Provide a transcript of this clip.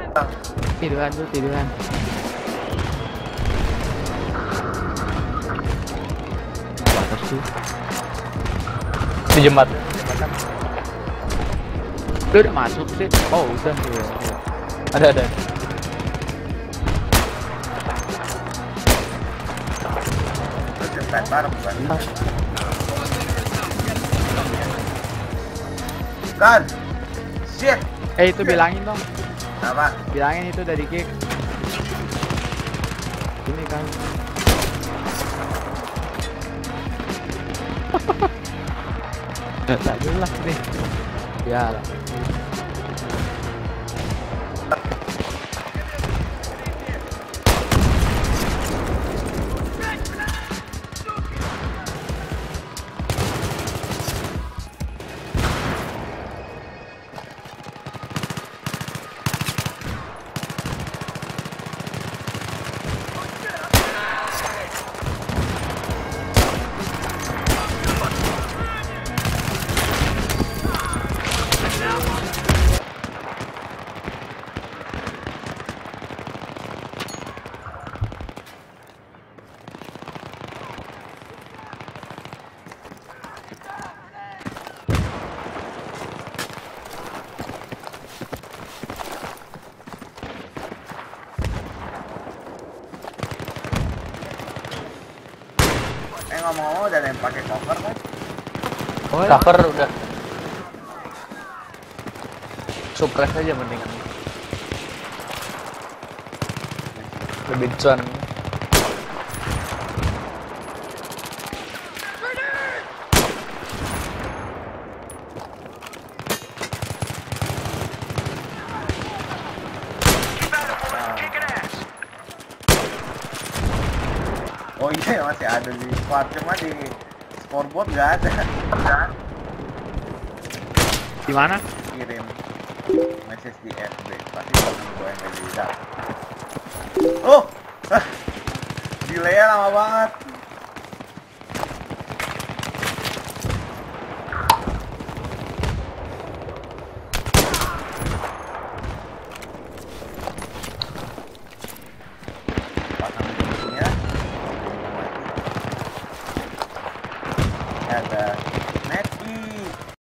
Tiduran tuh, tiduran. Atas tuh. Di jembatan. Lu udah masuk sih? Oh udah tuh ya. Ada. Bareng bukan? Kan? Shit! Itu bilangin dong. Apa? Bilangin itu dari kick. Ini kan. Tak jelas nih. Ya. Ngomong-ngomong udah ada yang pakai cover kan? Oh, Cover udah. Suppress aja mendingan. Lebih cuan. Oh iya masih ada di squad, cuma di scoreboard nggak ada. di mana? Kirim message di FB pasti temen gue yang nggak bisa. Oh, delay lama banget. Pasang di sini ya. Ada